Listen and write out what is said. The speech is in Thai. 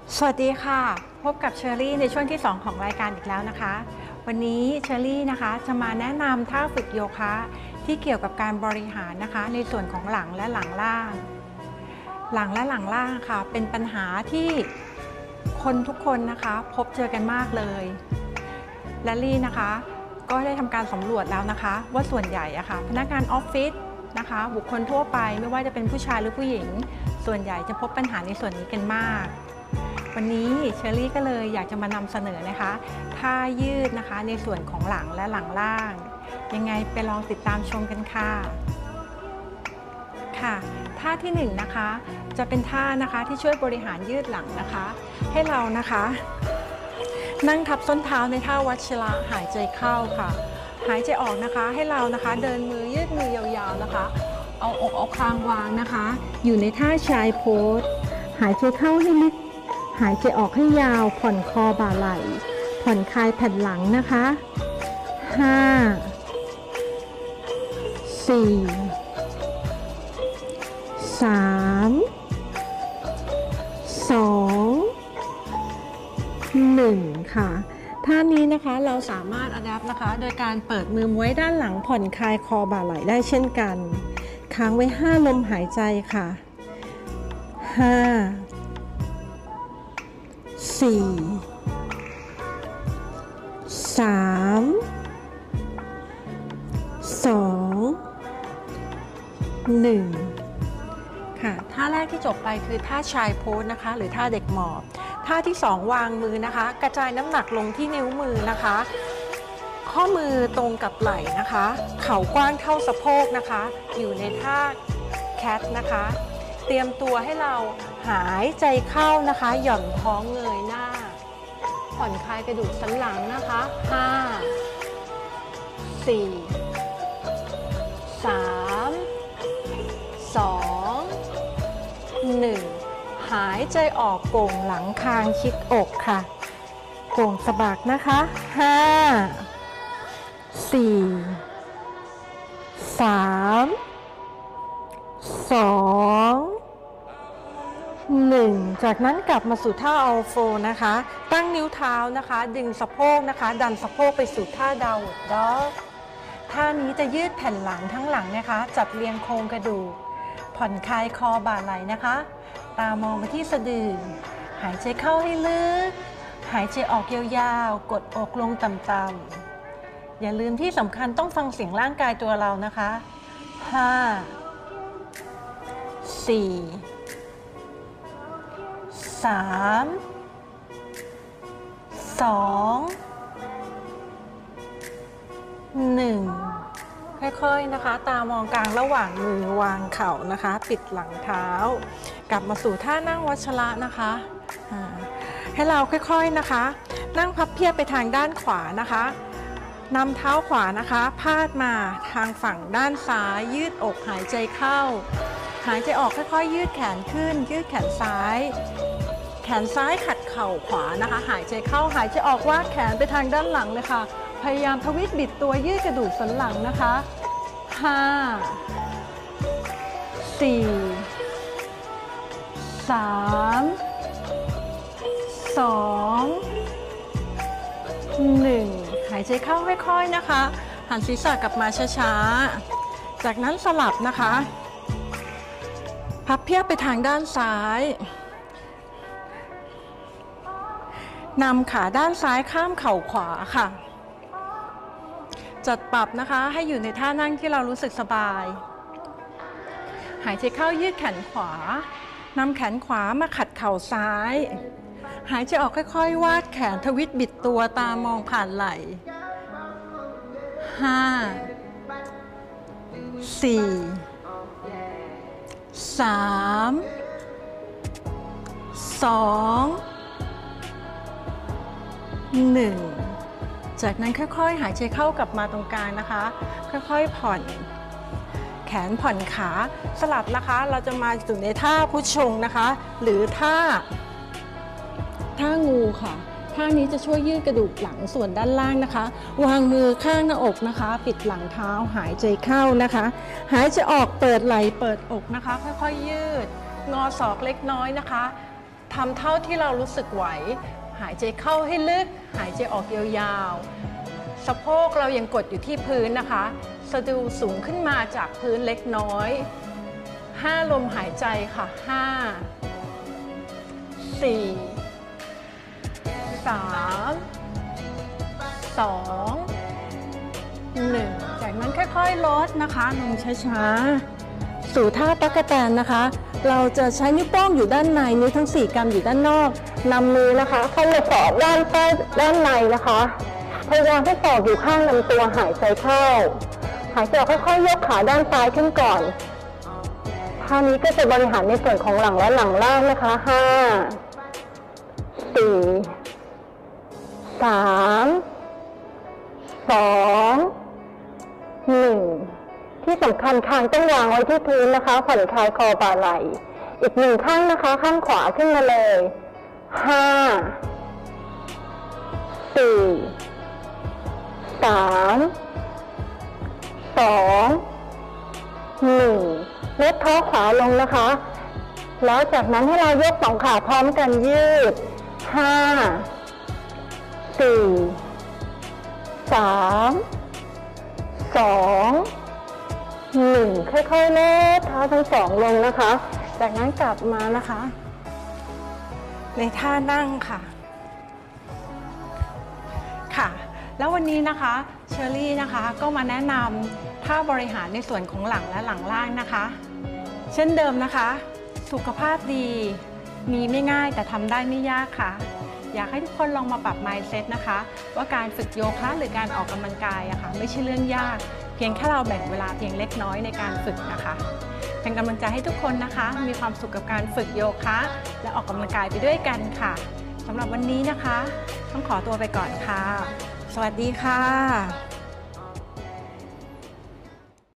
สวัสดีค่ะพบกับเชอรี่ในช่วงที่2ของรายการอีกแล้วนะคะวันนี้เชอรี่นะคะจะมาแนะนำท่าฝึกโยคะที่เกี่ยวกับการบริหารนะคะในส่วนของหลังและหลังล่างหลังและหลังล่างค่ะเป็นปัญหาที่คนทุกคนนะคะพบเจอกันมากเลยและลี่นะคะก็ได้ทำการสำรวจแล้วนะคะว่าส่วนใหญ่อะค่ะพนักงานออฟฟิศนะคะบุคคลทั่วไปไม่ว่าจะเป็นผู้ชายหรือผู้หญิงส่วนใหญ่จะพบปัญหาในส่วนนี้กันมากวันนี้เชอรี่ก็เลยอยากจะมานำเสนอนะคะท่ายืดนะคะในส่วนของหลังและหลังล่างยังไงไปลองติดตามชมกันค่ะท่าที่1นะคะจะเป็นท่านะคะที่ช่วยบริหารยืดหลังนะคะให้เรานะคะนั่งทับส้นเท้าในท่าวัชิระหายใจเข้าค่ะหายใจออกนะคะให้เรานะคะเดินมือยืดมือยาวๆนะคะเอาอกเอาคางวางนะคะอยู่ในท่าชายโพสหายใจเข้าให้ลึกหายใจออกให้ยาวผ่อนคอบ่าไหล่ผ่อนคลายแผ่นหลังนะคะ5 4 3 2 1ค่ะท่านี้นะคะเราสามารถอะแดปนะคะโดยการเปิดมือไว้ด้านหลังผ่อนคลายคอบ่าไหล่ได้เช่นกันค้างไว้5ลมหายใจค่ะ5 4 3 2 1ค่ะท่าแรกที่จบไปคือท่าชายโพสนะคะหรือท่าเด็กหมอบท่าที่2วางมือนะคะกระจายน้ำหนักลงที่นิ้วมือนะคะข้อมือตรงกับไหล่นะคะเข่ากว้างเท่าสะโพกนะคะอยู่ในท่าแคทนะคะเตรียมตัวให้เราหายใจเข้านะคะหย่อนท้องเงยหน้าผ่อนคลายกระดูกสันหลังนะคะ5 4 3 2 1หายใจออกโก่งหลังคางชิดอกค่ะโก่งสะบักนะคะ5 4 3 2 1จากนั้นกลับมาสู่ท่าอัลโฟนะคะตั้งนิ้วเท้านะคะดึงสะโพกนะคะดันสะโพกไปสู่ท่าดาวน์ด็อกท่านี้จะยืดแผ่นหลังทั้งหลังนะคะจัดเรียงโครงกระดูกผ่อนคลายคอบ่าไหล่นะคะตามองไปที่สะดือหายใจเข้าให้ลึกหายใจออกยาวๆกดอกลงต่ำๆอย่าลืมที่สำคัญต้องฟังเสียงร่างกายตัวเรานะคะ5 4 3 2 1ค่อยๆนะคะตามองกลางระหว่างมือวางเข่านะคะปิดหลังเท้ากลับมาสู่ท่านั่งวัชระนะคะให้เราค่อยๆนะคะนั่งพับเพียบไปทางด้านขวานะคะนำเท้าขวานะคะพาดมาทางฝั่งด้านซ้ายยืดอกหายใจเข้าหายใจออกค่อยๆยืดแขนขึ้นยืดแขนซ้ายแขนซ้ายขัดเข่าขวานะคะหายใจเข้าหายใจออกวาดแขนไปทางด้านหลังเลยค่ะพยายามทวิสต์บิดตัวยืดกระดูกสันหลังนะคะ5 4 3 2 1หายใจเข้าค่อยๆนะคะหันศีรษะกลับมาช้าๆจากนั้นสลับนะคะพับเพียบไปทางด้านซ้ายนำขาด้านซ้ายข้ามเข่าขวาค่ะจัดปรับนะคะให้อยู่ในท่านั่งที่เรารู้สึกสบายหายใจเข้ายืดแขนขวานำแขนขวามาขัดเข่าซ้ายหายใจออกค่อยๆวาดแขนทวิสต์บิดตัวตามองผ่านไหล่5 4 3 2 1จากนั้นค่อยๆหายใจเข้ากลับมาตรงกลางนะคะค่อยๆผ่อนแขนผ่อนขาสลับนะคะเราจะมาสู่ในท่าพุชชงนะคะหรือท่างูค่ะท่านี้จะช่วยยืดกระดูกหลังส่วนด้านล่างนะคะวางมือข้างหน้าอกนะคะปิดหลังเท้าหายใจเข้านะคะหายใจออกเปิดไหล่เปิดอกนะคะค่อยๆยืดงอศอกเล็กน้อยนะคะททำเท่าที่เรารู้สึกไหวหายใจเข้าให้ลึกหายใจออกยาวๆสะโพกเรายังกดอยู่ที่พื้นนะคะสะดือสูงขึ้นมาจากพื้นเล็กน้อย5 ลมหายใจค่ะ5 4 3 2 1จากนั้นค่อยๆลดนะคะลงช้าๆสู่ท่าตั๊กแตนนะคะเราจะใช้นิ้วโป้งอยู่ด้านในนิ้วทั้ง4กำอยู่ด้านนอกนำมือนะคะเข้ามาสอดด้านใต้ด้านในนะคะพยายามให้ศอกอยู่ข้างลำตัวหายใจเข้าหายใจออกค่อยๆยกขาด้านซ้ายขึ้นก่อนท่านี้ก็จะบริหารในส่วนของหลังและหลังล่างนะคะ5 4 3 2 1ที่สำคัญคางต้องวางไว้ที่พื้นนะคะผ่อนคลายคอบ่าไหล่อีก1ข้างนะคะข้างขวาขึ้นมาเลย5 4 3 2 1ลดเท้าขวาลงนะคะแล้วจากนั้นให้เรายก2ขาพร้อมกันยืด5 4 3 2 1ค่อยๆลดเท้าทั้งสองลงนะคะจากนั้นกลับมานะคะในท่านั่งค่ะแล้ววันนี้นะคะเชอรี่นะคะก็มาแนะนำท่าบริหารในส่วนของหลังและหลังล่างนะคะเช่นเดิมนะคะสุขภาพดีมีไม่ง่ายแต่ทำได้ไม่ยากค่ะอยากให้ทุกคนลองมาปรับ mindset นะคะว่าการฝึกโยคะหรือการออกกำลังกายอะค่ะไม่ใช่เรื่องยากเพียงแค่เราแบ่งเวลาเพียงเล็กน้อยในการฝึกนะคะเป็นกำลังใจให้ทุกคนนะคะมีความสุขกับการฝึกโยคะและออกกำลังกายไปด้วยกันค่ะสำหรับวันนี้นะคะต้องขอตัวไปก่อนค่ะสวัสดีค่ะ